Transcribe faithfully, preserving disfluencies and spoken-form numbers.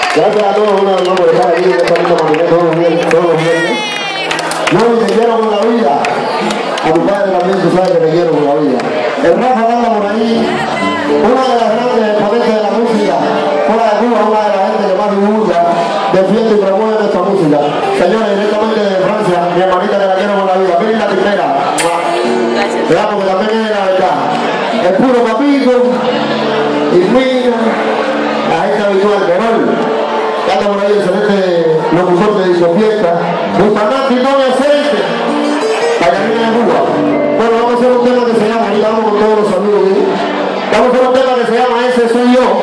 Gracias a todos una vez más por estar aquí en esta linda matinée todos los viernes, todos los viernes. Yo te quiero con la vida. A tu padre también tú sabes que te quiero con la vida. El Rafa anda por ahí, una de las grandes exponentes de la música, fuera de Cuba, una de las gente que más divulga, defiende y promueve nuestra música. Señores, directamente de Francia, mi hermanita que la quiero con la vida, Pili la primera. Gracias. Veamos que también es la verdad. El puro papito, y Mina, la gente habitual, Perol. Anda por ahí excelente locutor de discofiesta. Bustamante y Tony Aceite. Bailarina de Cuba. Bueno, vamos a hacer un tema que se llama, ahorita vamos con todos los amigos. Vamos a hacer un tema que se llama Ese Soy Yo.